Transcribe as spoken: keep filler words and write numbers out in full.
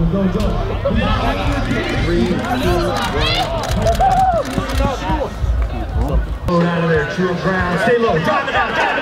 go, go. Three, two, one. Out of there, true ground. Stay low. Drive it out. Drive it out.